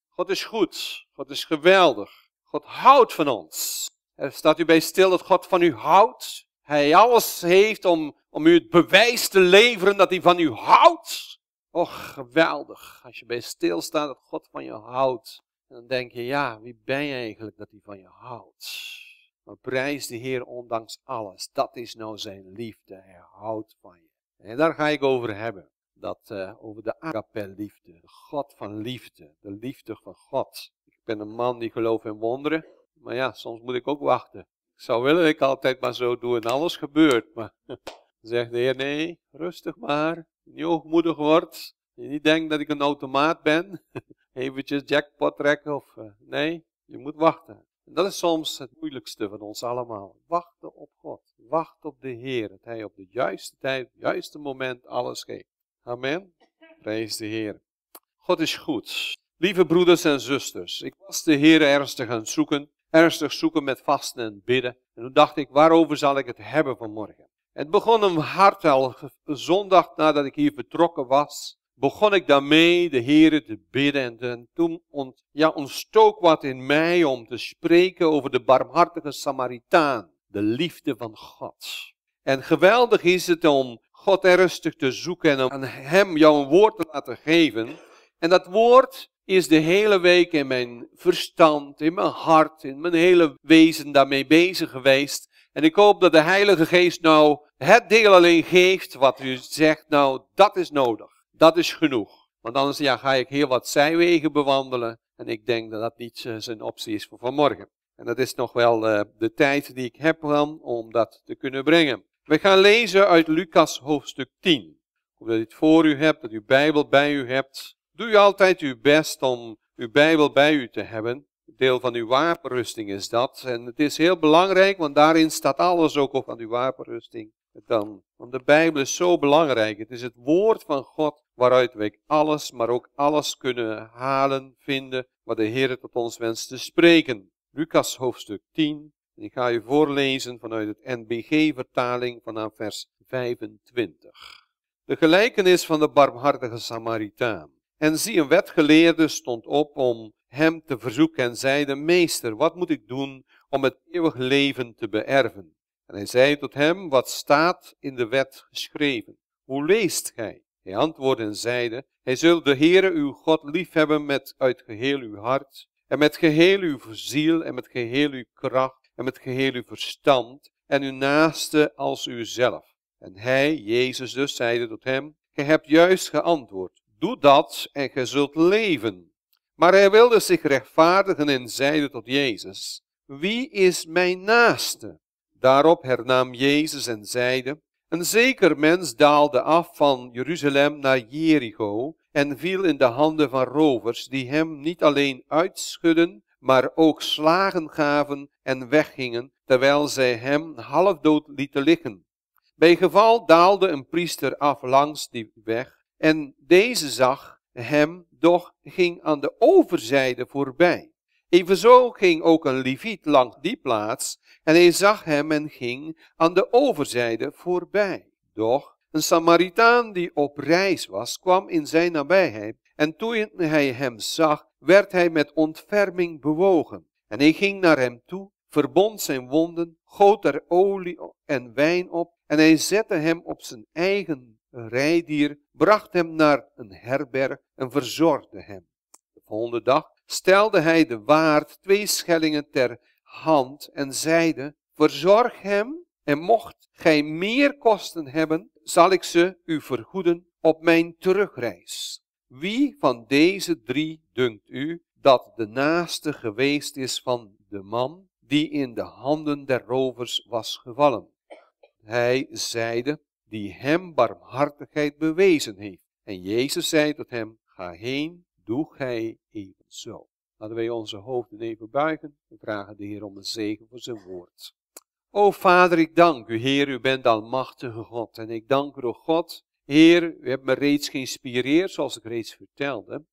God is goed. God is geweldig. God houdt van ons. Staat u bij stil dat God van u houdt? Hij alles heeft om u het bewijs te leveren dat hij van u houdt. Och, geweldig. Als je bij stil staat dat God van je houdt. En dan denk je, ja, wie ben je eigenlijk dat hij van je houdt? Maar prijs de Heer ondanks alles. Dat is nou zijn liefde. Hij houdt van je. En daar ga ik over hebben. Over de agape-liefde. De God van liefde. De liefde van God. Ik ben een man die gelooft in wonderen. Maar ja, soms moet ik ook wachten. Ik zou willen dat ik altijd maar zo doe en alles gebeurt. Maar dan zegt de Heer, nee, rustig maar. Niet hoogmoedig wordt. Je niet denkt dat ik een automaat ben. Eventjes jackpot trekken of... nee, je moet wachten. En dat is soms het moeilijkste van ons allemaal. Wachten op God. Wachten op de Heer. Dat Hij op de juiste tijd, op het juiste moment alles geeft. Amen. Prijs de Heer. God is goed. Lieve broeders en zusters. Ik was de Heer ernstig aan het zoeken. Ernstig zoeken met vasten en bidden. En toen dacht ik, waarover zal ik het hebben vanmorgen? Het begon een hart al, zondag nadat ik hier vertrokken was, begon ik daarmee de Heere te bidden. En toen ontstook wat in mij om te spreken over de barmhartige Samaritaan. De liefde van God. En geweldig is het om God ernstig te zoeken en om aan Hem jou een woord te laten geven. En dat woord is de hele week in mijn verstand, in mijn hart, in mijn hele wezen daarmee bezig geweest. En ik hoop dat de Heilige Geest nou het deel alleen geeft wat u zegt, nou dat is nodig. Dat is genoeg. Want anders ga ik heel wat zijwegen bewandelen. En ik denk dat dat niet zijn optie is voor vanmorgen. En dat is nog wel de tijd die ik heb dan om dat te kunnen brengen. We gaan lezen uit Lucas hoofdstuk 10. Of dat u het voor u hebt, dat u Bijbel bij u hebt. Doe u altijd uw best om uw Bijbel bij u te hebben. Deel van uw wapenrusting is dat. En het is heel belangrijk, want daarin staat alles ook op van uw wapenrusting. Want de Bijbel is zo belangrijk. Het is het woord van God waaruit wij alles, maar ook alles kunnen halen, vinden, wat de Heer tot ons wenst te spreken. Lucas hoofdstuk 10. En ik ga u voorlezen vanuit het NBG-vertaling vanaf vers 25. De gelijkenis van de barmhartige Samaritaan. En zie, een wetgeleerde stond op om hem te verzoeken en zeide, meester, wat moet ik doen om het eeuwig leven te beërven? En hij zei tot hem, wat staat in de wet geschreven? Hoe leest gij? Hij antwoordde en zeide, hij zult de Heere uw God liefhebben met uit geheel uw hart, en met geheel uw ziel, en met geheel uw kracht, en met geheel uw verstand, en uw naaste als uzelf. En hij, Jezus dus, zeide tot hem, gij hebt juist geantwoord, doe dat en gij zult leven. Maar hij wilde zich rechtvaardigen en zeide tot Jezus, wie is mijn naaste? Daarop hernam Jezus en zeide, een zeker mens daalde af van Jeruzalem naar Jericho en viel in de handen van rovers, die hem niet alleen uitschudden, maar ook slagen gaven en weggingen, terwijl zij hem halfdood lieten liggen. Bij geval daalde een priester af langs die weg, en deze zag hem, doch ging aan de overzijde voorbij. Evenzo ging ook een leviet langs die plaats, en hij zag hem en ging aan de overzijde voorbij. Doch een Samaritaan die op reis was, kwam in zijn nabijheid, en toen hij hem zag, werd hij met ontferming bewogen. En hij ging naar hem toe, verbond zijn wonden, goot er olie en wijn op, en hij zette hem op zijn eigen rijdier, bracht hem naar een herberg en verzorgde hem. De volgende dag stelde hij de waard 2 schellingen ter hand en zeide, verzorg hem, en mocht gij meer kosten hebben, zal ik ze u vergoeden op mijn terugreis. Wie van deze 3 dunkt u dat de naaste geweest is van de man die in de handen der rovers was gevallen? Hij zeide, die hem barmhartigheid bewezen heeft. En Jezus zei tot hem, ga heen, doe gij evenzo. Laten wij onze hoofden even buigen en vragen de Heer om een zegen voor zijn woord. O Vader, ik dank u, Heer, u bent almachtige God. En ik dank u, o God, Heer, u hebt me reeds geïnspireerd, zoals ik reeds vertelde,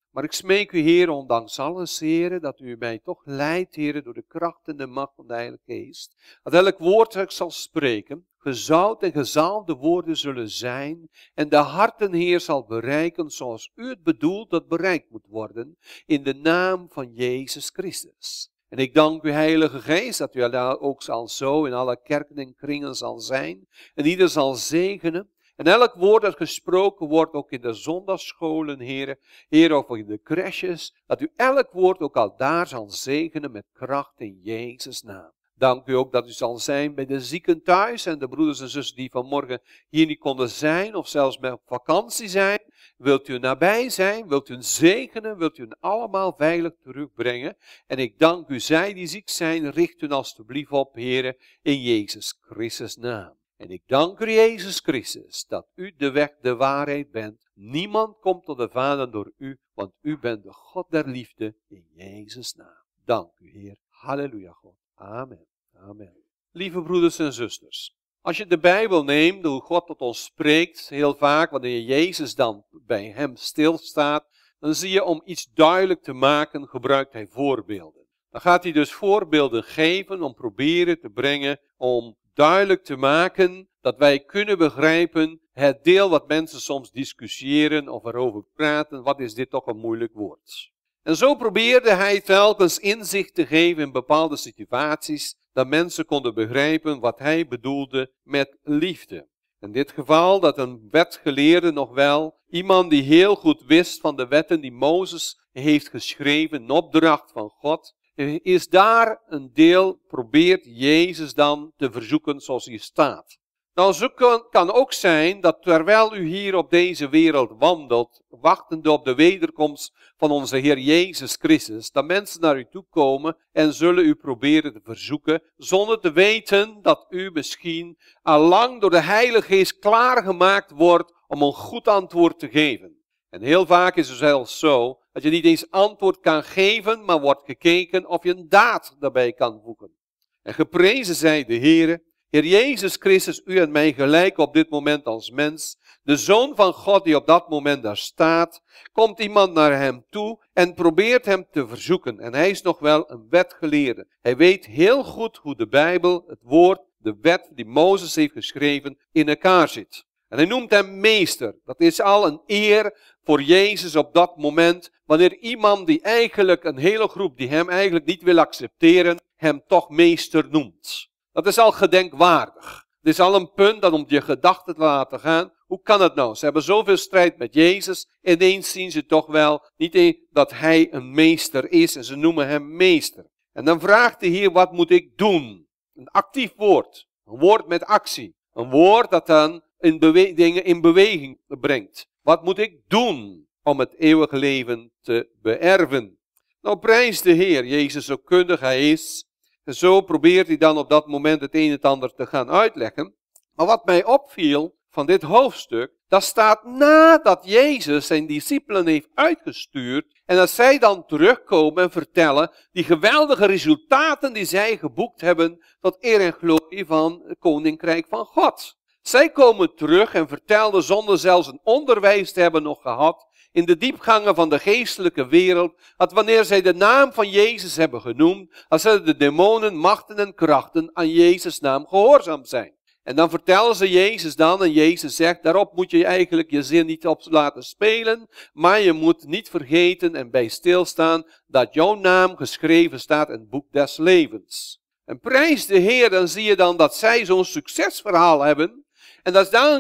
Maar ik smeek u, Heer, ondanks alles, Heer, dat u mij toch leidt, Heer, door de kracht en de macht van de Heilige Geest. Dat elk woord dat ik zal spreken, gezout en gezalfde woorden zullen zijn, en de harten, Heer, zal bereiken zoals u het bedoelt dat bereikt moet worden, in de naam van Jezus Christus. En ik dank u, Heilige Geest, dat u daar ook zal zo in alle kerken en kringen zal zijn, en ieder zal zegenen. En elk woord dat gesproken wordt, ook in de zondagsscholen, Heer, of in de crèches, dat u elk woord ook al daar zal zegenen met kracht in Jezus' naam. Dank u ook dat u zal zijn bij de zieken thuis en de broeders en zussen die vanmorgen hier niet konden zijn of zelfs met op vakantie zijn. Wilt u nabij zijn, wilt u hen zegenen, wilt u hen allemaal veilig terugbrengen. En ik dank u, zij die ziek zijn, richt u alstublieft op, Heer, in Jezus Christus' naam. En ik dank u, Jezus Christus, dat u de weg, de waarheid bent. Niemand komt tot de Vader door u, want u bent de God der liefde in Jezus' naam. Dank u, Heer. Halleluja, God. Amen. Amen. Lieve broeders en zusters, als je de Bijbel neemt, hoe God tot ons spreekt, heel vaak wanneer Jezus dan bij hem stilstaat, dan zie je om iets duidelijk te maken, gebruikt hij voorbeelden. Dan gaat hij dus voorbeelden geven om proberen te brengen, om duidelijk te maken dat wij kunnen begrijpen het deel wat mensen soms discussiëren of erover praten, wat is dit toch een moeilijk woord. En zo probeerde hij telkens inzicht te geven in bepaalde situaties, dat mensen konden begrijpen wat hij bedoelde met liefde. In dit geval dat een wetgeleerde nog wel, iemand die heel goed wist van de wetten die Mozes heeft geschreven, in opdracht van God, is daar een deel, probeert Jezus dan te verzoeken zoals hier staat. Nou, zo kan ook zijn dat terwijl u hier op deze wereld wandelt, wachtende op de wederkomst van onze Heer Jezus Christus, dat mensen naar u toe komen en zullen u proberen te verzoeken, zonder te weten dat u misschien allang door de Heilige Geest klaargemaakt wordt om een goed antwoord te geven. En heel vaak is het zelfs zo, dat je niet eens antwoord kan geven, maar wordt gekeken of je een daad daarbij kan voegen. En geprezen zij de Heere, Heer Jezus Christus, u en mij gelijk op dit moment als mens, de Zoon van God die op dat moment daar staat, komt iemand naar hem toe en probeert hem te verzoeken. En hij is nog wel een wetgeleerde. Hij weet heel goed hoe de Bijbel, het woord, de wet die Mozes heeft geschreven, in elkaar zit. En hij noemt hem meester. Dat is al een eer voor Jezus op dat moment, wanneer iemand die eigenlijk, een hele groep die hem eigenlijk niet wil accepteren, hem toch meester noemt. Dat is al gedenkwaardig. Het is al een punt dat om je gedachten te laten gaan. Hoe kan het nou? Ze hebben zoveel strijd met Jezus. Ineens zien ze toch wel niet dat hij een meester is en ze noemen hem meester. En dan vraagt de Heer, wat moet ik doen? Een actief woord. Een woord met actie. Een woord dat dan dingen in beweging brengt. Wat moet ik doen om het eeuwige leven te beërven? Nou, prijs de Heer, Jezus zo kundig hij is. En zo probeert hij dan op dat moment het een en het ander te gaan uitleggen. Maar wat mij opviel van dit hoofdstuk, dat staat nadat Jezus zijn discipelen heeft uitgestuurd en dat zij dan terugkomen en vertellen die geweldige resultaten die zij geboekt hebben tot eer en glorie van het Koninkrijk van God. Zij komen terug en vertelden zonder zelfs een onderwijs te hebben nog gehad in de diepgangen van de geestelijke wereld, dat wanneer zij de naam van Jezus hebben genoemd, dan zullen de demonen, machten en krachten aan Jezus' naam gehoorzaam zijn. En dan vertellen ze Jezus dan, en Jezus zegt, daarop moet je eigenlijk je zin niet op laten spelen, maar je moet niet vergeten en bij stilstaan dat jouw naam geschreven staat in het boek des levens. En prijs de Heer, dan zie je dan dat zij zo'n succesverhaal hebben. En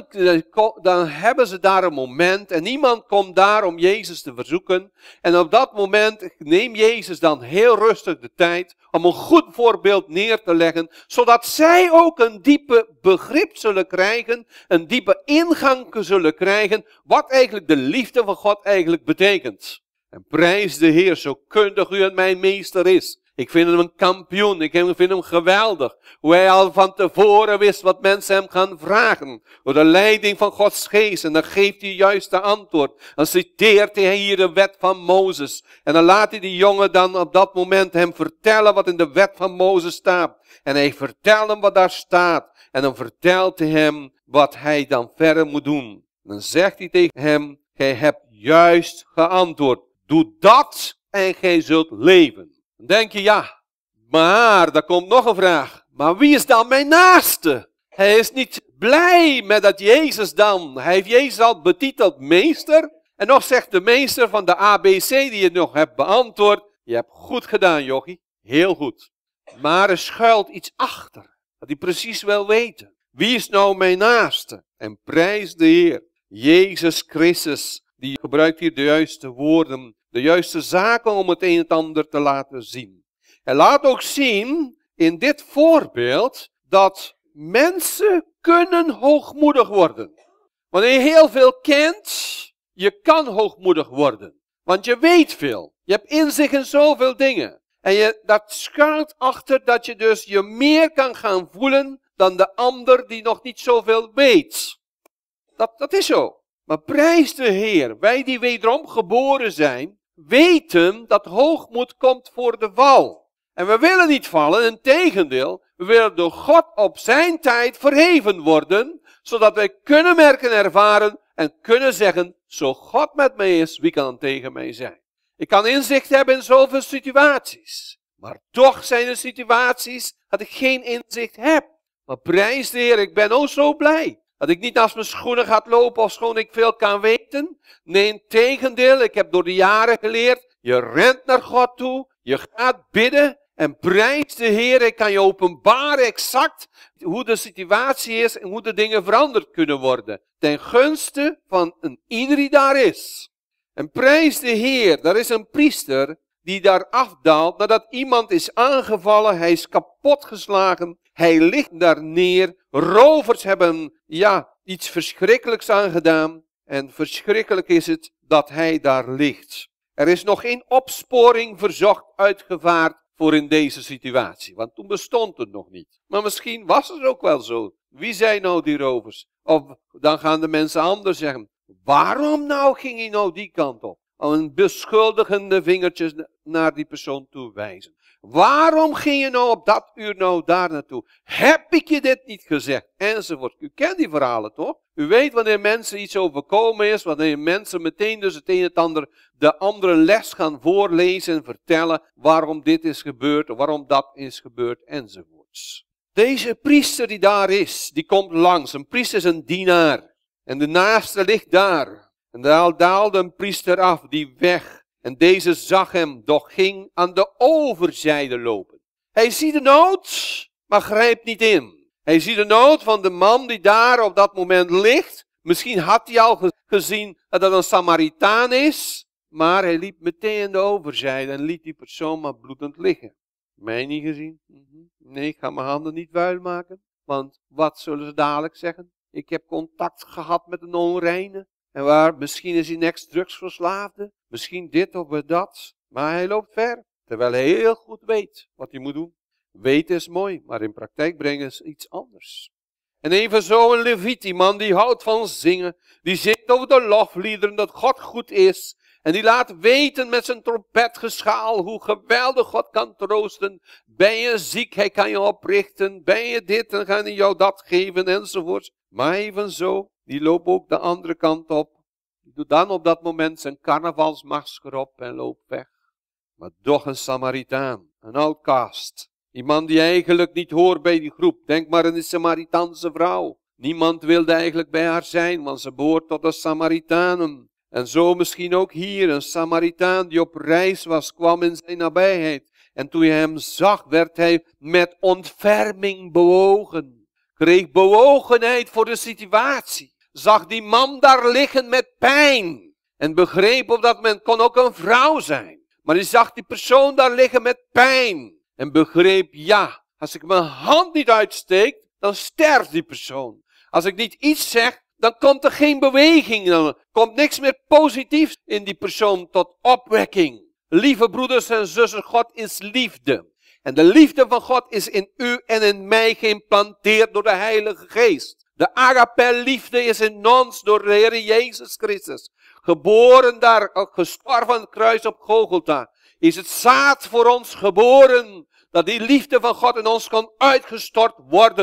dan hebben ze daar een moment en niemand komt daar om Jezus te verzoeken. En op dat moment neemt Jezus dan heel rustig de tijd om een goed voorbeeld neer te leggen. Zodat zij ook een diepe begrip zullen krijgen, een diepe ingang zullen krijgen. Wat eigenlijk de liefde van God eigenlijk betekent. En prijs de Heer, zo kundig u en mijn meester is. Ik vind hem een kampioen, ik vind hem geweldig. Hoe hij al van tevoren wist wat mensen hem gaan vragen. Door de leiding van Gods geest. En dan geeft hij juist de antwoord. Dan citeert hij hier de wet van Mozes. En dan laat hij die jongen dan op dat moment hem vertellen wat in de wet van Mozes staat. En hij vertelt hem wat daar staat. En dan vertelt hij hem wat hij dan verder moet doen. En dan zegt hij tegen hem, gij hebt juist geantwoord. Doe dat en gij zult leven. Dan denk je, ja, maar daar komt nog een vraag. Maar wie is dan mijn naaste? Hij is niet blij met dat Jezus dan. Hij heeft Jezus al betiteld meester. En nog zegt de meester van de ABC die je nog hebt beantwoord. Je hebt goed gedaan, jochie. Heel goed. Maar er schuilt iets achter. Dat hij precies wil weten. Wie is nou mijn naaste? En prijs de Heer. Jezus Christus. Die gebruikt hier de juiste woorden. De juiste zaken om het een en ander te laten zien. Hij laat ook zien in dit voorbeeld dat mensen kunnen hoogmoedig worden. Wanneer je heel veel kent, je kan hoogmoedig worden. Want je weet veel. Je hebt inzicht in zoveel dingen. En dat schuilt achter dat je dus je meer kan gaan voelen dan de ander die nog niet zoveel weet. Dat is zo. Maar prijs de Heer, wij die wederom geboren zijn, weten dat hoogmoed komt voor de val. En we willen niet vallen, integendeel, we willen door God op zijn tijd verheven worden, zodat wij kunnen merken en ervaren en kunnen zeggen, zo God met mij is, wie kan tegen mij zijn? Ik kan inzicht hebben in zoveel situaties, maar toch zijn er situaties dat ik geen inzicht heb. Maar prijs de Heer, ik ben ook zo blij. Dat ik niet naast mijn schoenen ga lopen of schoon ik veel kan weten. Nee, integendeel, ik heb door de jaren geleerd. Je rent naar God toe. Je gaat bidden. En prijs de Heer. Ik kan je openbaren exact hoe de situatie is. En hoe de dingen veranderd kunnen worden. Ten gunste van een ieder die daar is. En prijs de Heer. Daar is een priester die daar afdaalt. Nadat iemand is aangevallen. Hij is kapotgeslagen. Hij ligt daar neer. Rovers hebben, iets verschrikkelijks aangedaan. En verschrikkelijk is het dat hij daar ligt. Er is nog geen opsporing verzocht uitgevaard voor in deze situatie. Want toen bestond het nog niet. Maar misschien was het ook wel zo. Wie zijn nou die rovers? Of dan gaan de mensen anders zeggen. Waarom nou ging hij nou die kant op? Om een beschuldigende vingertjes naar die persoon toe wijzen. Waarom ging je nou op dat uur nou daar naartoe? Heb ik je dit niet gezegd? Enzovoort. U kent die verhalen toch? U weet wanneer mensen iets overkomen is, wanneer mensen meteen dus het een en het ander de andere les gaan voorlezen en vertellen waarom dit is gebeurd, waarom dat is gebeurd enzovoorts. Deze priester die daar is, die komt langs. Een priester is een dienaar. En de naaste ligt daar. En daar daalde een priester af, die weg. En deze zag hem, doch ging aan de overzijde lopen. Hij ziet de nood, maar grijpt niet in. Hij ziet de nood van de man die daar op dat moment ligt. Misschien had hij al gezien dat dat een Samaritaan is. Maar hij liep meteen aan de overzijde en liet die persoon maar bloedend liggen. Mij niet gezien? Nee, ik ga mijn handen niet vuil maken. Want wat zullen ze dadelijk zeggen? Ik heb contact gehad met een onreine. En misschien is hij ex-drugsverslaafde. Misschien dit of dat. Maar hij loopt ver. Terwijl hij heel goed weet wat hij moet doen. Weten is mooi, maar in praktijk brengen is iets anders. En evenzo een Leviet, die man die houdt van zingen. Die zingt over de lofliederen dat God goed is. En die laat weten met zijn trompetgeschaal hoe geweldig God kan troosten. Ben je ziek, hij kan je oprichten. Ben je dit, dan kan hij jou dat geven enzovoort. Maar evenzo, die loopt ook de andere kant op. Die doet dan op dat moment zijn carnavalsmasker op en loopt weg. Maar toch een Samaritaan, een outcast. Iemand die eigenlijk niet hoort bij die groep. Denk maar aan een Samaritaanse vrouw. Niemand wilde eigenlijk bij haar zijn, want ze behoort tot de Samaritanen. En zo misschien ook hier, een Samaritaan die op reis was, kwam in zijn nabijheid. En toen hij hem zag, werd hij met ontferming bewogen. Kreeg bewogenheid voor de situatie. Zag die man daar liggen met pijn. En begreep op dat moment, kon ook een vrouw zijn. Maar hij zag die persoon daar liggen met pijn. En begreep, ja, als ik mijn hand niet uitsteek, dan sterft die persoon. Als ik niet iets zeg, dan komt er geen beweging. Dan komt niks meer positiefs in die persoon tot opwekking. Lieve broeders en zussen, God is liefde. En de liefde van God is in u en in mij geïmplanteerd door de Heilige Geest. De agape-liefde is in ons door de Heer Jezus Christus. Geboren daar, gestorven aan het kruis op Golgotha. Is het zaad voor ons geboren, dat die liefde van God in ons kan uitgestort worden.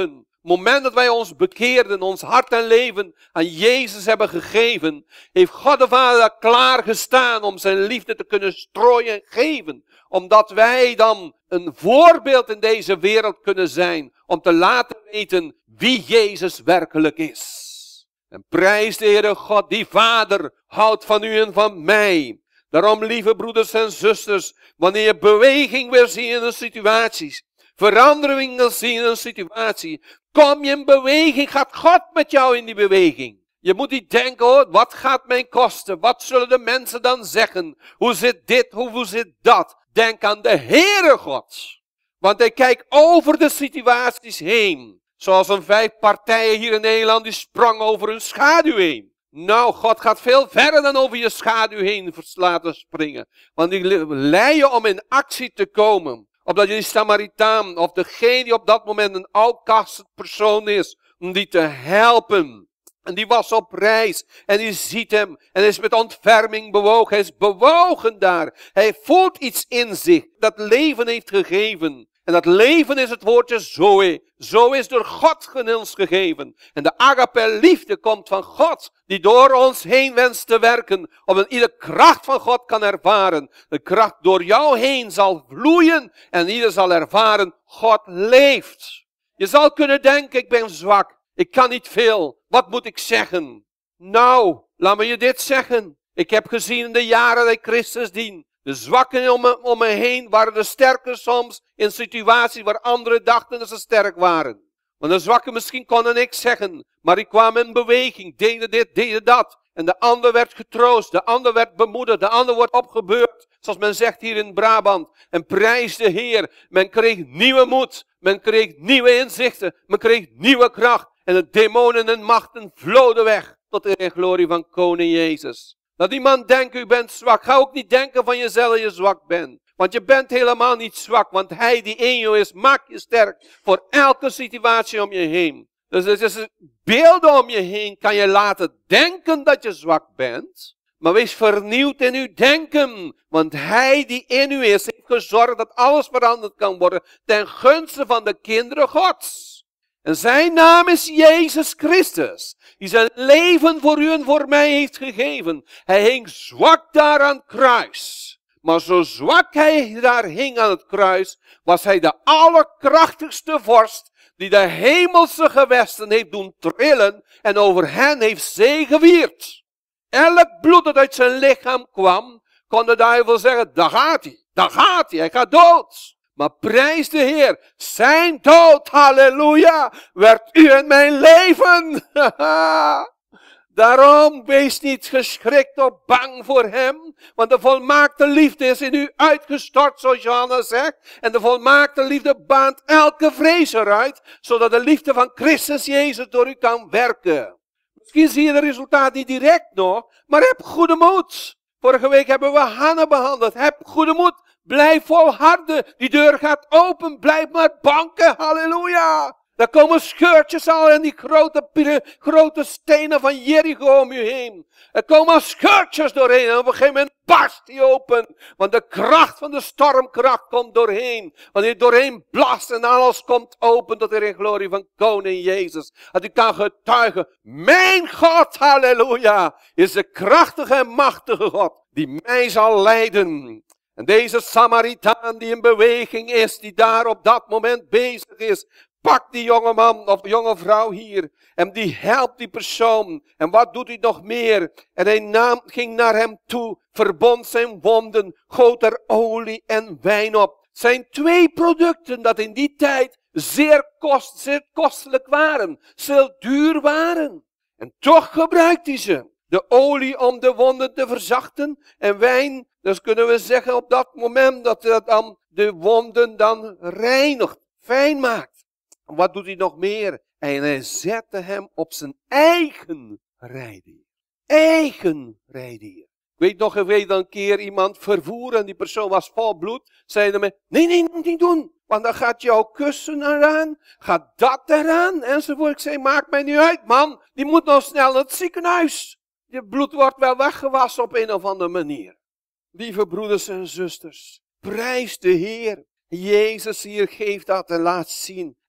moment dat wij ons bekeerden, ons hart en leven aan Jezus hebben gegeven, heeft God de Vader klaargestaan om zijn liefde te kunnen strooien en geven. Omdat wij dan een voorbeeld in deze wereld kunnen zijn, om te laten weten wie Jezus werkelijk is. En prijs de Heere God, die Vader houdt van u en van mij. Daarom, lieve broeders en zusters, wanneer je beweging wil zien in een situatie, verandering wil zien in een situatie, kom je in beweging, gaat God met jou in die beweging. Je moet niet denken, oh, wat gaat mij kosten? Wat zullen de mensen dan zeggen? Hoe zit dit? Hoe zit dat? Denk aan de Heere God. Want hij kijkt over de situaties heen. Zoals een 5 partijen hier in Nederland, die sprong over hun schaduw heen. Nou, God gaat veel verder dan over je schaduw heen laten springen. Want die leidt je om in actie te komen. Opdat je die Samaritaan, of degene die op dat moment een outcast persoon is, om die te helpen. En die was op reis. En die ziet hem. En hij is met ontferming bewogen. Hij is bewogen daar. Hij voelt iets in zich dat leven heeft gegeven. En dat leven is het woordje Zoe. Zoe is door God ons gegeven. En de agape liefde komt van God, die door ons heen wenst te werken, omdat ieder kracht van God kan ervaren. De kracht door jou heen zal vloeien en ieder zal ervaren, God leeft. Je zal kunnen denken, ik ben zwak, ik kan niet veel, wat moet ik zeggen? Nou, laat me je dit zeggen. Ik heb gezien in de jaren dat ik Christus dien, de zwakken om me heen waren de sterken soms in situaties waar anderen dachten dat ze sterk waren. Want de zwakken misschien konden niks zeggen, maar die kwamen in beweging, deden dit, deden dat. En de ander werd getroost, de ander werd bemoedigd, de ander wordt opgebeurd. Zoals men zegt hier in Brabant. En prijs de Heer. Men kreeg nieuwe moed, men kreeg nieuwe inzichten, men kreeg nieuwe kracht. En de demonen en machten vloden weg tot de glorie van Koning Jezus. Dat iemand denkt, u bent zwak. Ga ook niet denken van jezelf dat je zwak bent. Want je bent helemaal niet zwak. Want hij die in je is, maakt je sterk voor elke situatie om je heen. Dus het is beelden om je heen kan je laten denken dat je zwak bent. Maar wees vernieuwd in uw denken. Want hij die in u is, heeft gezorgd dat alles veranderd kan worden ten gunste van de kinderen Gods. En zijn naam is Jezus Christus, die zijn leven voor u en voor mij heeft gegeven. Hij hing zwak daar aan het kruis. Maar zo zwak hij daar hing aan het kruis, was hij de allerkrachtigste vorst, die de hemelse gewesten heeft doen trillen en over hen heeft zegevierd. Elk bloed dat uit zijn lichaam kwam, kon de duivel zeggen, daar gaat hij gaat dood. Maar prijs de Heer, zijn dood, halleluja, werd u en mijn leven. Daarom wees niet geschrikt of bang voor hem, want de volmaakte liefde is in u uitgestort, zoals Johannes zegt. En de volmaakte liefde baant elke vrees eruit, zodat de liefde van Christus Jezus door u kan werken. Misschien zie je de resultaat niet direct nog, maar heb goede moed. Vorige week hebben we Hanna behandeld. Heb goede moed. Blijf volharden. Die deur gaat open. Blijf maar banken. Halleluja. Daar komen scheurtjes al en die grote stenen van Jericho om u heen. Er komen scheurtjes doorheen en op een gegeven moment barst die open. Want de kracht van de stormkracht komt doorheen. Wanneer het doorheen blast en alles komt open tot de glorie van Koning Jezus. Dat u kan getuigen, mijn God, halleluja, is de krachtige en machtige God die mij zal leiden. En deze Samaritaan die in beweging is, die daar op dat moment bezig is, pakt die jonge man of jonge vrouw hier en die helpt die persoon. En wat doet hij nog meer? En hij ging naar hem toe, verbond zijn wonden, goot er olie en wijn op. Het zijn 2 producten dat in die tijd zeer kostelijk waren, zeer duur waren. En toch gebruikt hij ze. De olie om de wonden te verzachten en wijn, dus kunnen we zeggen op dat moment dat hij dan de wonden dan reinigt, fijn maakt. En wat doet hij nog meer? En hij zette hem op zijn eigen rijdier. Eigen rijdier. Ik weet nog, ik weet een keer iemand vervoeren en die persoon was vol bloed. Zeiden me, nee, moet niet doen. Want dan gaat jouw kussen eraan, gaat dat eraan, enzovoort. Ik zei, maakt mij niet uit, man. Die moet nog snel naar het ziekenhuis. Je bloed wordt wel weggewassen op een of andere manier. Lieve broeders en zusters, prijs de Heer. Jezus hier geeft dat en laat zien.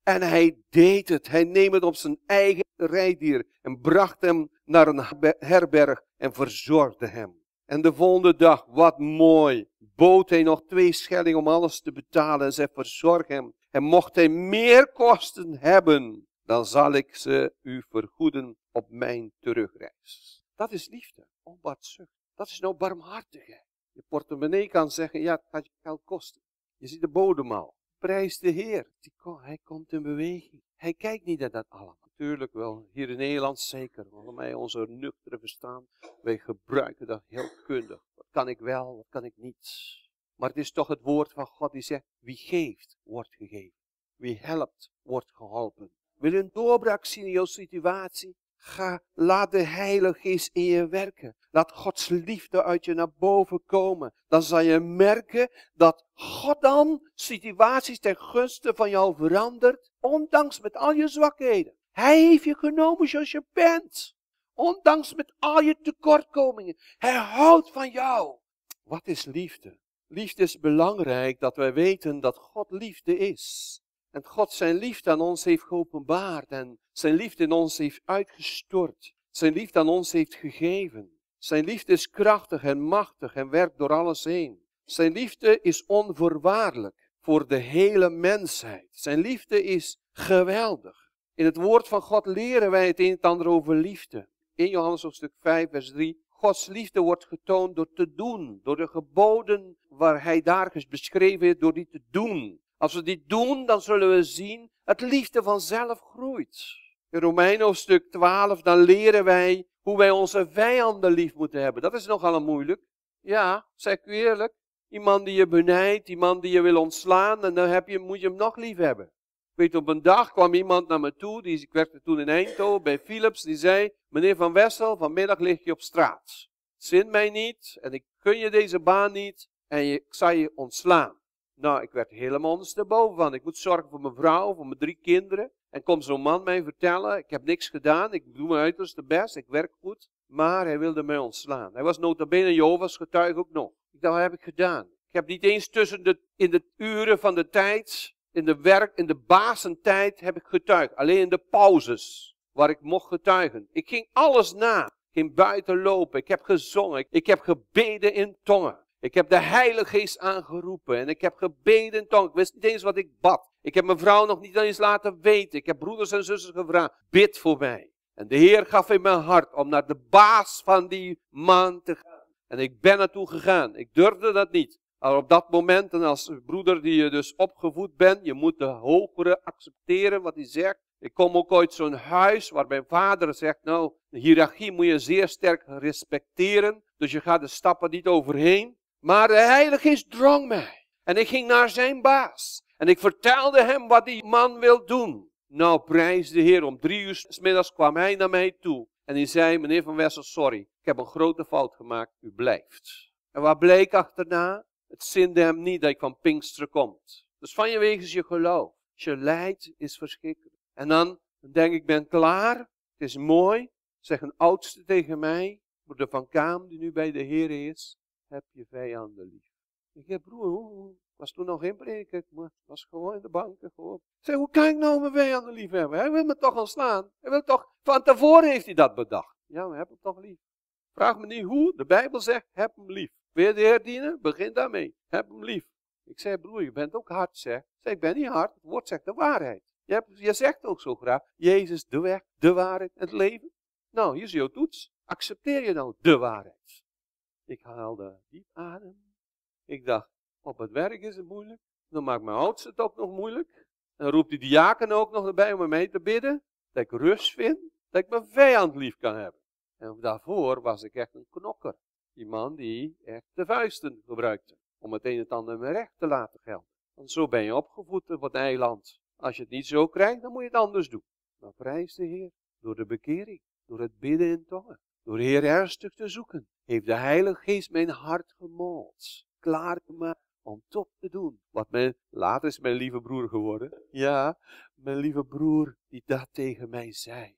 En hij deed het. Hij neemt het op zijn eigen rijdier en bracht hem naar een herberg en verzorgde hem. En de volgende dag, wat mooi, bood hij nog 2 schellingen om alles te betalen en zei, verzorg hem. En mocht hij meer kosten hebben, dan zal ik ze u vergoeden op mijn terugreis. Dat is liefde, onbaatzucht. Dat is nou barmhartigheid. Je portemonnee kan zeggen, ja, het gaat je geld kosten. Je ziet de bodem al. Prijs de Heer. Hij komt in beweging. Hij kijkt niet naar dat allemaal. Natuurlijk wel, hier in Nederland zeker. Want wij onze nuchtere verstand, wij gebruiken dat heel kundig. Wat kan ik wel, wat kan ik niet. Maar het is toch het woord van God die zegt, wie geeft, wordt gegeven. Wie helpt, wordt geholpen. Wil je een doorbraak zien in jouw situatie? Laat de Heilige Geest in je werken. Laat Gods liefde uit je naar boven komen. Dan zal je merken dat God dan situaties ten gunste van jou verandert. Ondanks met al je zwakheden. Hij heeft je genomen zoals je bent. Ondanks met al je tekortkomingen. Hij houdt van jou. Wat is liefde? Liefde is belangrijk dat wij weten dat God liefde is. En God zijn liefde aan ons heeft geopenbaard en zijn liefde in ons heeft uitgestort. Zijn liefde aan ons heeft gegeven. Zijn liefde is krachtig en machtig en werkt door alles heen. Zijn liefde is onvoorwaardelijk voor de hele mensheid. Zijn liefde is geweldig. In het woord van God leren wij het een en ander over liefde. In Johannes hoofdstuk 5 vers 3. Gods liefde wordt getoond door te doen. Door de geboden waar hij daar beschreven heeft, door die te doen. Als we dit doen, dan zullen we zien dat liefde vanzelf groeit. In Romeinen hoofdstuk 12, dan leren wij hoe wij onze vijanden lief moeten hebben. Dat is nogal moeilijk. Ja, zeg ik u eerlijk. Iemand die je benijdt, iemand die je wil ontslaan, en dan moet je hem nog lief hebben. Ik weet, op een dag kwam iemand naar me toe, ik werkte toen in Eindhoven bij Philips, die zei, meneer Van Wessel, vanmiddag lig je op straat. Zin mij niet, en ik gun je deze baan niet, en ik zal je ontslaan. Nou, ik werd helemaal ondersteboven van. Ik moet zorgen voor mijn vrouw, voor mijn 3 kinderen. En komt zo'n man mij vertellen, ik heb niks gedaan, ik doe mijn uiterste best, ik werk goed. Maar hij wilde mij ontslaan. Hij was nota bene Jehovah's getuige ook nog. Ik dacht, wat heb ik gedaan? Ik heb niet eens in de uren van de tijd, in de basentijd heb ik getuigd. Alleen in de pauzes, waar ik mocht getuigen. Ik ging alles na. Ik ging buiten lopen, ik heb gezongen, ik heb gebeden in tongen. Ik heb de Heilige Geest aangeroepen en ik heb gebeden in tongen. Ik wist niet eens wat ik bad. Ik heb mijn vrouw nog niet eens laten weten. Ik heb broeders en zusters gevraagd, bid voor mij. En de Heer gaf in mijn hart om naar de baas van die man te gaan. En ik ben naartoe gegaan. Ik durfde dat niet. Maar op dat moment, en als broeder die je dus opgevoed bent, je moet de hogere accepteren wat hij zegt. Ik kom ook uit zo'n huis waar mijn vader zegt, nou, de hiërarchie moet je zeer sterk respecteren. Dus je gaat de stappen niet overheen. Maar de Heilige Geest drong mij. En ik ging naar zijn baas. En ik vertelde hem wat die man wil doen. Nou, prijs de Heer. Om 3 uur 's middags kwam hij naar mij toe. En hij zei, meneer Van Wessel, sorry. Ik heb een grote fout gemaakt. U blijft. En wat bleek achterna? Het zinde hem niet dat ik van Pinksteren komt. Dus van je wegens je geloof. Als je lijdt, is verschrikkelijk. En dan denk ik, ben klaar. Het is mooi. Zeg een oudste tegen mij. Broeder Van Kaam, die nu bij de Heer is. Heb je vijanden lief. Ik zeg, broer, was toen nog geen prediker, maar was gewoon in de banken. Gewoon. Ik zeg, hoe kan ik nou mijn vijanden lief hebben? Hij wil me toch ontslaan. Hij wil toch, van tevoren heeft hij dat bedacht. Ja, maar heb hem toch lief. Vraag me niet hoe, de Bijbel zegt, heb hem lief. Wil je de Heer dienen? Begin daarmee. Heb hem lief. Ik zei, broer, je bent ook hard, zeg. Ik zei, ik ben niet hard, het woord zegt de waarheid. Je zegt ook zo graag, Jezus, de weg, de waarheid en het leven. Nou, hier is jouw toets. Accepteer je nou de waarheid? Ik haalde diep adem. Ik dacht, op het werk is het moeilijk. Dan maakt mijn oudste het ook nog moeilijk. Dan roept die diaken ook nog erbij om met mij te bidden. Dat ik rust vind. Dat ik mijn vijand lief kan hebben. En daarvoor was ik echt een knokker. Die man die echt de vuisten gebruikte. Om het een en ander mijn recht te laten gelden. Want zo ben je opgevoed op het eiland. Als je het niet zo krijgt, dan moet je het anders doen. Maar prijs de Heer. Door de bekering. Door het bidden in tongen. Door de Heer ernstig te zoeken. Heeft de Heilige Geest mijn hart gemoold. Klaargemaakt om toch te doen. Later is mijn lieve broer geworden. Ja, mijn lieve broer die dat tegen mij zei.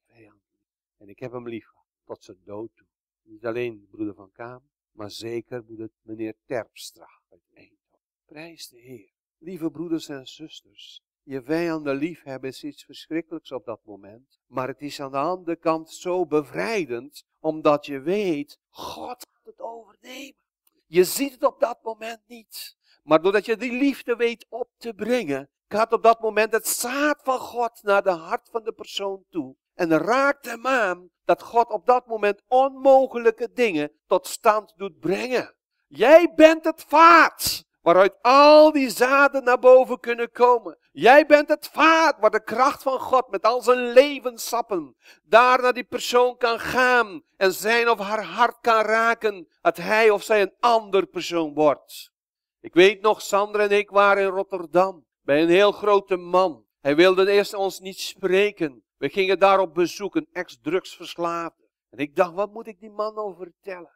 En ik heb hem lief gehad. Tot zijn dood toe. Niet alleen broeder Van Kaam. Maar zeker meneer Terpstra uit Eindhoven. Prijs de Heer. Lieve broeders en zusters. Je vijanden liefhebben is iets verschrikkelijks op dat moment. Maar het is aan de andere kant zo bevrijdend, omdat je weet, God gaat het overnemen. Je ziet het op dat moment niet. Maar doordat je die liefde weet op te brengen, gaat op dat moment het zaad van God naar de hart van de persoon toe. En raakt hem aan dat God op dat moment onmogelijke dingen tot stand doet brengen. Jij bent het vaat waaruit al die zaden naar boven kunnen komen. Jij bent het vaat waar de kracht van God met al zijn levenssappen daar naar die persoon kan gaan en zijn of haar hart kan raken, dat hij of zij een ander persoon wordt. Ik weet nog, Sandra en ik waren in Rotterdam bij een heel grote man. Hij wilde eerst ons niet spreken. We gingen daar op bezoek, een ex-drugsverslaafde. En ik dacht, wat moet ik die man nou vertellen?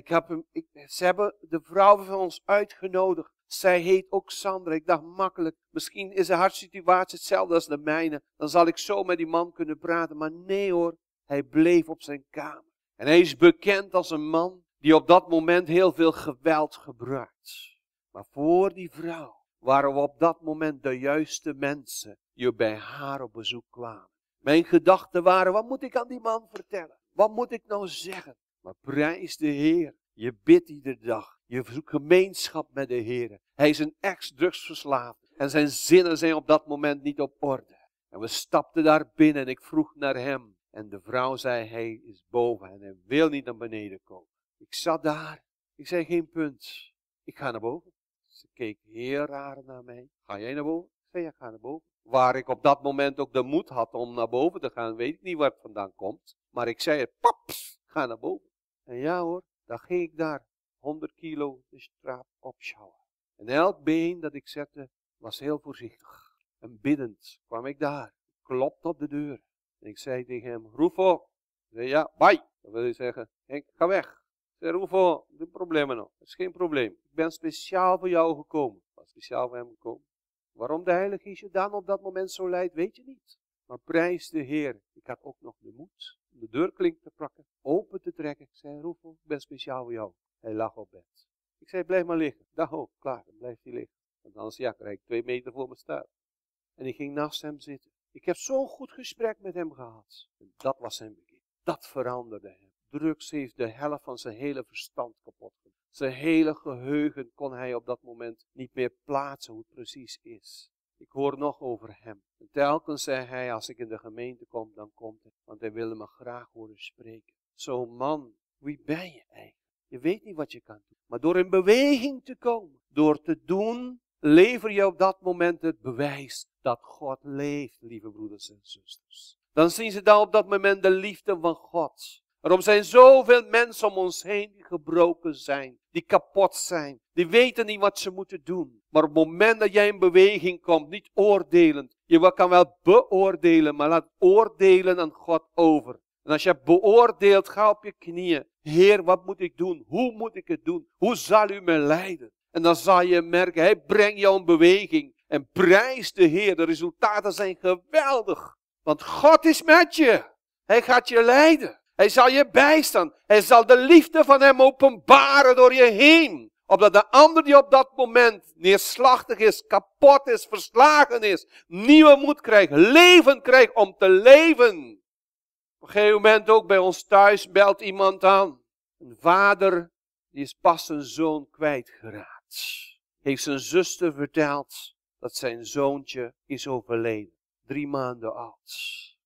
Ze hebben de vrouw van ons uitgenodigd. Zij heet ook Sandra. Ik dacht makkelijk, misschien is haar situatie hetzelfde als de mijne. Dan zal ik zo met die man kunnen praten. Maar nee hoor, hij bleef op zijn kamer. En hij is bekend als een man die op dat moment heel veel geweld gebruikt. Maar voor die vrouw waren we op dat moment de juiste mensen die bij haar op bezoek kwamen. Mijn gedachten waren, wat moet ik aan die man vertellen? Wat moet ik nou zeggen? Maar prijs de Heer. Je bidt iedere dag. Je zoekt gemeenschap met de Heer. Hij is een ex-drugsverslaafde. En zijn zinnen zijn op dat moment niet op orde. En we stapten daar binnen en ik vroeg naar hem. En de vrouw zei, hij is boven en hij wil niet naar beneden komen. Ik zat daar. Ik zei, geen punt. Ik ga naar boven. Ze keek heel raar naar mij. Ga jij naar boven? Ik zei, ja, ga naar boven. Waar ik op dat moment ook de moed had om naar boven te gaan, weet ik niet waar het vandaan komt. Maar ik zei, paps, ga naar boven. En ja hoor, dan ging ik daar 100 kilo de straat opschouwen. En elk been dat ik zette was heel voorzichtig. En biddend kwam ik daar. Klopte op de deur. En ik zei tegen hem, Rufo. Hij zei, ja, bye. Dat wil je zeggen, Henk, ga weg. Ik zei, Rufo, de problemen nog. Dat is geen probleem. Ik ben speciaal voor jou gekomen. Ik was speciaal voor hem gekomen. Waarom de Heilige Geest je dan op dat moment zo leidt, weet je niet. Maar prijs de Heer. Ik had ook nog de moed om de deurklink te pakken, open te trekken. Ik zei, Rufo, ik ben speciaal voor jou. Hij lag op bed. Ik zei, blijf maar liggen. Dag ook, klaar, dan blijft hij liggen. Want anders krijg ik 2 meter voor me staan. En ik ging naast hem zitten. Ik heb zo'n goed gesprek met hem gehad. En dat was zijn begin. Dat veranderde hem. Drugs heeft de helft van zijn hele verstand kapot gemaakt. Zijn hele geheugen kon hij op dat moment niet meer plaatsen hoe het precies is. Ik hoor nog over hem. En telkens zei hij, als ik in de gemeente kom, dan komt hij. Want hij wilde me graag horen spreken. Zo'n man, wie ben je eigenlijk? Je weet niet wat je kan doen. Maar door in beweging te komen, door te doen, lever je op dat moment het bewijs dat God leeft, lieve broeders en zusters. Dan zien ze dan op dat moment de liefde van God. Waarom zijn zoveel mensen om ons heen die gebroken zijn, die kapot zijn, die weten niet wat ze moeten doen. Maar op het moment dat jij in beweging komt, niet oordelend, je kan wel beoordelen, maar laat oordelen aan God over. En als je beoordeelt, ga op je knieën. Heer, wat moet ik doen? Hoe moet ik het doen? Hoe zal u me leiden? En dan zal je merken, hij brengt jou in beweging. En prijs de Heer, de resultaten zijn geweldig. Want God is met je. Hij gaat je leiden. Hij zal je bijstaan. Hij zal de liefde van hem openbaren door je heen. Opdat de ander die op dat moment neerslachtig is, kapot is, verslagen is, nieuwe moed krijgt, leven krijgt om te leven. Op een gegeven moment ook bij ons thuis belt iemand aan. Een vader die is pas zijn zoon kwijtgeraakt. Heeft zijn zuster verteld dat zijn zoontje is overleden. 3 maanden oud.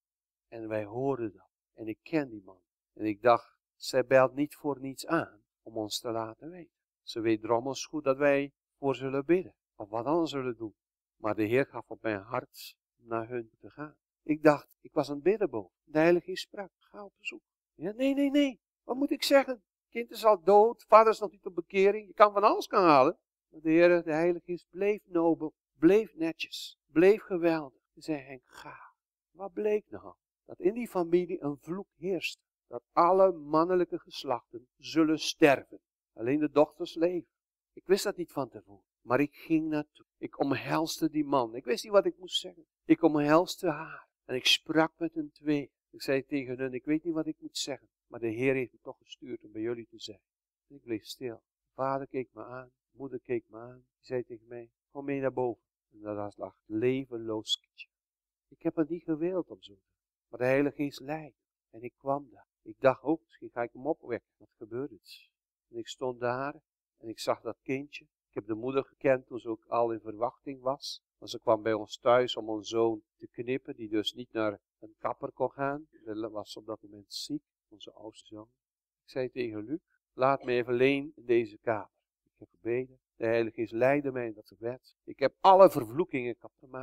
En wij hoorden dat. En ik ken die man. En ik dacht, zij belt niet voor niets aan om ons te laten weten. Ze weet drommels goed dat wij voor zullen bidden. Of wat anders zullen doen. Maar de Heer gaf op mijn hart om naar hun te gaan. Ik dacht, ik was aan het bidden boven. De Heilige Geest sprak, ga op bezoek. Ja, nee. Wat moet ik zeggen? Het kind is al dood, vader is nog niet op bekering. Je kan van alles halen. Maar de Heer, de Heilige Geest, bleef nobel, bleef netjes, bleef geweldig. Hij zei, Henk, ga. Wat bleek nou? Dat in die familie een vloek heerst. Dat alle mannelijke geslachten zullen sterven. Alleen de dochters leven. Ik wist dat niet van tevoren. Maar ik ging naartoe. Ik omhelste die man. Ik wist niet wat ik moest zeggen. Ik omhelste haar. En ik sprak met hun 2. Ik zei tegen hun, ik weet niet wat ik moet zeggen. Maar de Heer heeft me toch gestuurd om bij jullie te zijn. En ik bleef stil. Vader keek me aan. Moeder keek me aan. Die zei tegen mij, kom mee naar boven. En dat lag levenloos kindje. Ik heb het niet gewild om zo te doen. Maar de Heilige Geest leidde. En ik kwam daar. Ik dacht, oh, misschien ga ik hem opwekken. Wat gebeurt het? En ik stond daar en ik zag dat kindje. Ik heb de moeder gekend toen ze ook al in verwachting was. Want ze kwam bij ons thuis om ons zoon te knippen, die dus niet naar een kapper kon gaan. Hij was op dat moment ziek, onze oudste zoon. Ik zei tegen Luc, laat me even alleen in deze kamer. Ik heb gebeden. De Heilige Geest leidde mij in dat gebed. Ik heb alle vervloekingen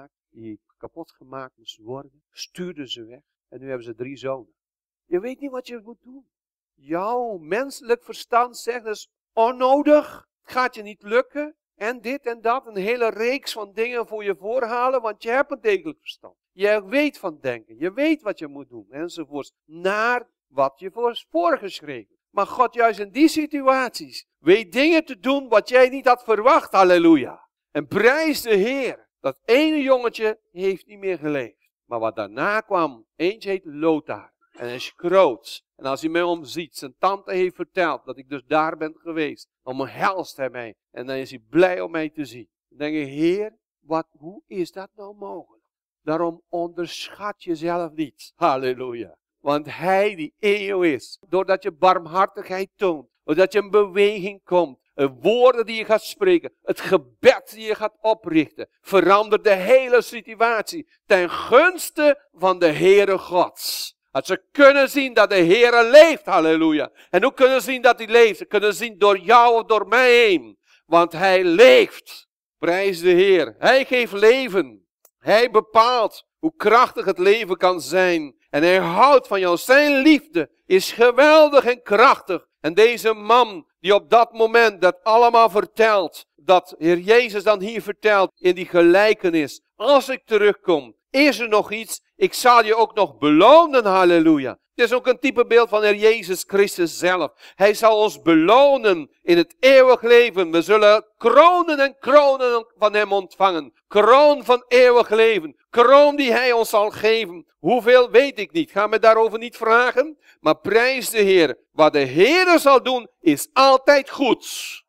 kapot gemaakt moesten worden. Stuurde ze weg. En nu hebben ze 3 zonen. Je weet niet wat je moet doen. Jouw menselijk verstand zegt, dat is onnodig. Het gaat je niet lukken. En dit en dat. Een hele reeks van dingen voor je voorhalen. Want je hebt een degelijk verstand. Je weet van denken. Je weet wat je moet doen. Enzovoorts. Naar wat je voor is voorgeschreven. Maar God juist in die situaties weet dingen te doen wat jij niet had verwacht. Halleluja. En prijs de Heer. Dat ene jongetje heeft niet meer geleefd. Maar wat daarna kwam. Eentje heet Lothar. En hij is groot. En als hij mij omziet, zijn tante heeft verteld dat ik dus daar ben geweest. Omhelst hij mij. En dan is hij blij om mij te zien. Dan denk je, Heer, hoe is dat nou mogelijk? Daarom onderschat jezelf niet. Halleluja. Want hij die eeuw is. Doordat je barmhartigheid toont. Doordat je in beweging komt. De woorden die je gaat spreken. Het gebed die je gaat oprichten. Verandert de hele situatie. Ten gunste van de Heere God. Dat ze kunnen zien dat de Heere leeft. Halleluja. En hoe kunnen ze zien dat hij leeft? Ze kunnen zien door jou of door mij heen. Want hij leeft. Prijs de Heer. Hij geeft leven. Hij bepaalt hoe krachtig het leven kan zijn. En hij houdt van jou. Zijn liefde is geweldig en krachtig. En deze man die op dat moment dat allemaal vertelt. Dat Heer Jezus dan hier vertelt in die gelijkenis. Als ik terugkom, is er nog iets? Ik zal je ook nog belonen, halleluja. Het is ook een type beeld van Heer Jezus Christus zelf. Hij zal ons belonen in het eeuwig leven. We zullen kronen en kronen van hem ontvangen. Kroon van eeuwig leven. Kroon die hij ons zal geven. Hoeveel weet ik niet. Ga me daarover niet vragen. Maar prijs de Heer. Wat de Heer zal doen is altijd goed.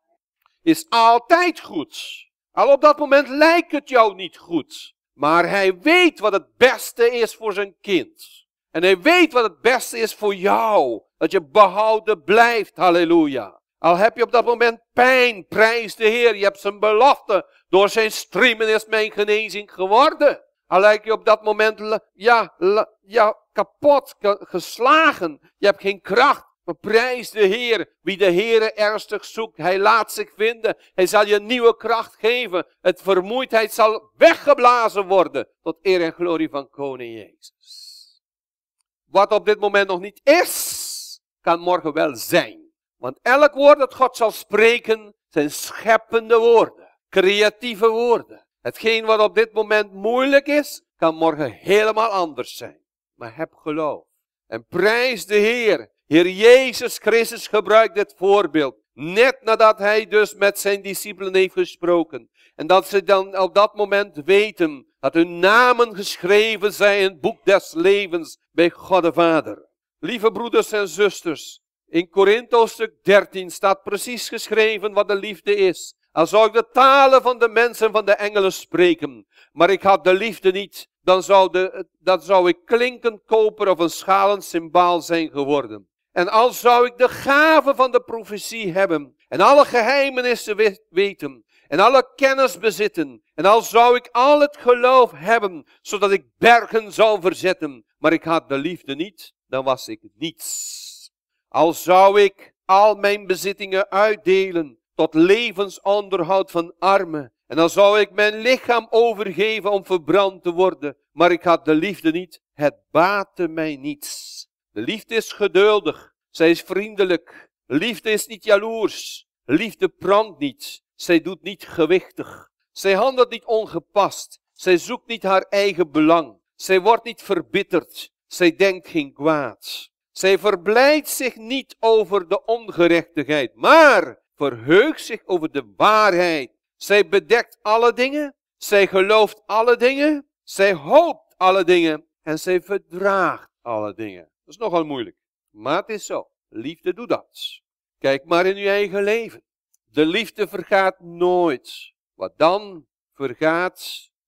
Is altijd goed. Al op dat moment lijkt het jou niet goed. Maar hij weet wat het beste is voor zijn kind. En hij weet wat het beste is voor jou. Dat je behouden blijft. Halleluja. Al heb je op dat moment pijn. Prijs de Heer. Je hebt zijn belofte. Door zijn striemen is mijn genezing geworden. Al lijkt je op dat moment kapot geslagen. Je hebt geen kracht. Maar prijs de Heer. Wie de Heere ernstig zoekt. Hij laat zich vinden. Hij zal je nieuwe kracht geven. Het vermoeidheid zal weggeblazen worden. Tot eer en glorie van Koning Jezus. Wat op dit moment nog niet is, kan morgen wel zijn. Want elk woord dat God zal spreken, zijn scheppende woorden. Creatieve woorden. Hetgeen wat op dit moment moeilijk is, kan morgen helemaal anders zijn. Maar heb geloof. En prijs de Heer. Heer Jezus Christus gebruikt dit voorbeeld. Net nadat hij dus met zijn discipelen heeft gesproken. En dat ze dan op dat moment weten dat hun namen geschreven zijn in het boek des levens bij God de Vader. Lieve broeders en zusters, in Korinthe hoofdstuk 13 staat precies geschreven wat de liefde is. Al zou ik de talen van de mensen en van de engelen spreken, maar ik had de liefde niet, dan zou ik klinkend koper of een schalend cymbaal zijn geworden. En al zou ik de gave van de profetie hebben en alle geheimenissen weten en alle kennis bezitten en al zou ik al het geloof hebben, zodat ik bergen zou verzetten, maar ik had de liefde niet, dan was ik niets. Al zou ik al mijn bezittingen uitdelen tot levensonderhoud van armen en dan zou ik mijn lichaam overgeven om verbrand te worden, maar ik had de liefde niet, het baatte mij niets. De liefde is geduldig, zij is vriendelijk. Liefde is niet jaloers. Liefde prankt niet, zij doet niet gewichtig. Zij handelt niet ongepast, zij zoekt niet haar eigen belang. Zij wordt niet verbitterd, zij denkt geen kwaad. Zij verblijdt zich niet over de ongerechtigheid, maar verheugt zich over de waarheid. Zij bedekt alle dingen, zij gelooft alle dingen, zij hoopt alle dingen en zij verdraagt alle dingen. Dat is nogal moeilijk, maar het is zo. Liefde doet dat. Kijk maar in uw eigen leven. De liefde vergaat nooit. Wat dan vergaat,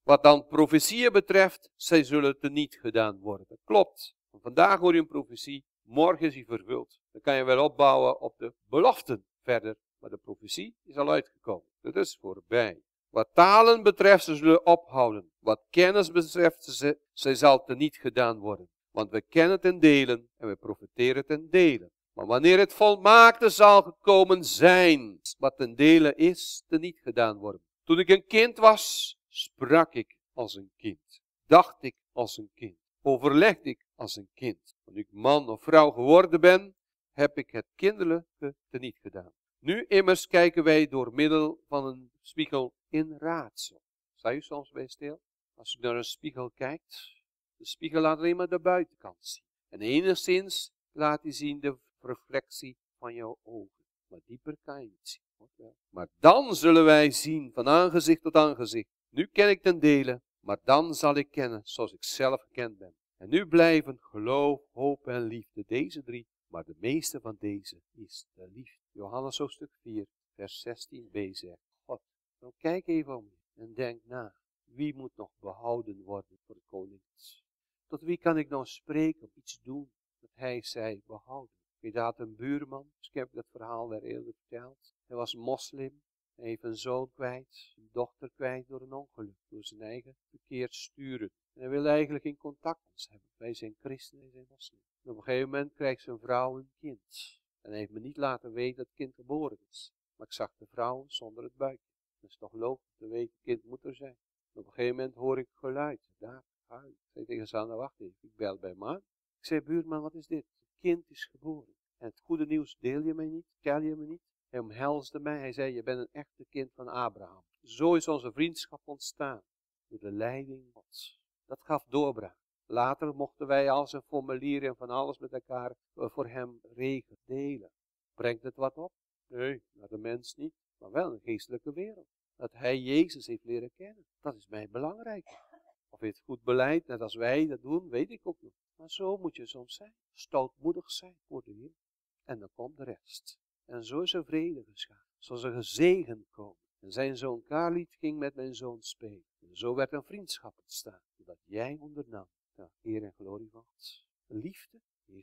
Wat dan profetieën betreft, zij zullen teniet gedaan worden. Dat klopt. Vandaag hoor je een profetie, morgen is die vervuld. Dan kan je wel opbouwen op de beloften verder. Maar de profetie is al uitgekomen. Dat is voorbij. Wat talen betreft, ze zullen ophouden. Wat kennis betreft, zij zal teniet gedaan worden. Want we kennen ten delen en we profiteren ten delen. Maar wanneer het volmaakte zal gekomen zijn, wat ten dele is, teniet gedaan worden. Toen ik een kind was, sprak ik als een kind. Dacht ik als een kind. Overlegde ik als een kind. Toen ik man of vrouw geworden ben, heb ik het kinderlijke teniet gedaan. Nu immers kijken wij door middel van een spiegel in raadsel. Sta u soms bij stil? Als u naar een spiegel kijkt, de spiegel laat alleen maar de buitenkant zien. En enigszins laat hij zien de reflectie van jouw ogen. Maar dieper kan je niet zien. Maar dan zullen wij zien van aangezicht tot aangezicht. Nu ken ik ten dele, maar dan zal ik kennen zoals ik zelf gekend ben. En nu blijven geloof, hoop en liefde, deze drie. Maar de meeste van deze is de liefde. Johannes hoofdstuk 4, vers 16b zegt. God, dan kijk even om je en denk na. Wie moet nog behouden worden voor het koninkrijk? Tot wie kan ik nou spreken of iets doen dat hij zei behouden? Je had een buurman, dus ik heb dat verhaal weer eerder verteld. Hij was moslim, hij heeft een zoon kwijt, een dochter kwijt door een ongeluk, door zijn eigen verkeerd sturen. En hij wil eigenlijk in contact met ons hebben. Wij zijn christenen, wij zijn moslim. En op een gegeven moment krijgt zijn vrouw een kind. En hij heeft me niet laten weten dat het kind geboren is. Maar ik zag de vrouw zonder het buikje. Dat is toch logisch te weten, het kind moet er zijn. En op een gegeven moment hoor ik geluid. Daar, huil. Ik zei tegen Sanne, wacht even, ik bel bij man. Ik zei, buurman, wat is dit? Het kind is geboren. En het goede nieuws deel je mij niet, tel je me niet. Hij omhelsde mij, hij zei, je bent een echte kind van Abraham. Zo is onze vriendschap ontstaan. Door de leiding Gods. Dat gaf doorbraak. Later mochten wij al zijn formulieren en van alles met elkaar voor hem regelen, delen. Brengt het wat op? Nee, naar de mens niet, maar wel een geestelijke wereld. Dat hij Jezus heeft leren kennen. Dat is mij belangrijk. Of hij het goed beleidt, net als wij dat doen, weet ik ook niet. Maar zo moet je soms zijn. Stoutmoedig zijn voor de Heer. En dan komt de rest. En zo is er vrede geschapen. Zoals er gezegend komen. En zijn zoon Kaliet ging met mijn zoon spelen. En zo werd een vriendschap ontstaan. Dat jij ondernam. Ja, eer en glorie van God. Liefde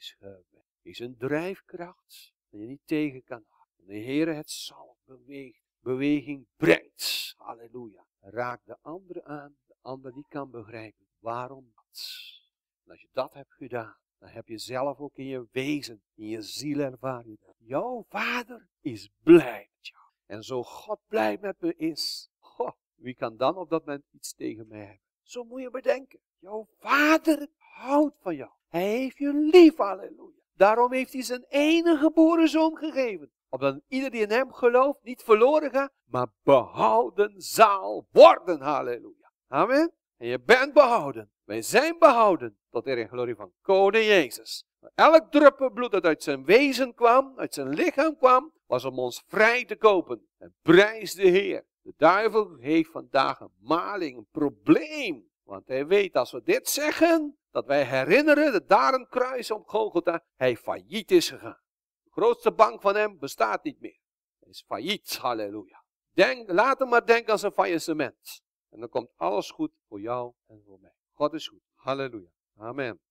is een drijfkracht die je niet tegen kan houden. En de Heer het zal beweging brengt. Halleluja. Raak de andere aan. De ander die kan begrijpen waarom dat. En als je dat hebt gedaan, dan heb je zelf ook in je wezen, in je ziel ervaar je dat. Jouw vader is blij met jou. En zo God blij met me is, wie kan dan op dat moment iets tegen mij hebben? Zo moet je bedenken. Jouw vader houdt van jou. Hij heeft je lief, halleluja. Daarom heeft hij zijn enige geboren zoon gegeven. Opdat ieder die in hem gelooft niet verloren gaat, maar behouden zal worden, halleluja. Amen. En je bent behouden. Wij zijn behouden tot eer en glorie van koning Jezus. Elk druppel bloed dat uit zijn wezen kwam, uit zijn lichaam kwam, was om ons vrij te kopen. En prijs de Heer. De duivel heeft vandaag een maling, een probleem. Want hij weet als we dit zeggen, dat wij herinneren dat daar een kruis op Golgotha, hij failliet is gegaan. De grootste bank van hem bestaat niet meer. Hij is failliet, halleluja. Laat hem maar denken als een faillissement. En dan komt alles goed voor jou en voor mij. God is goed. Halleluja. Amen.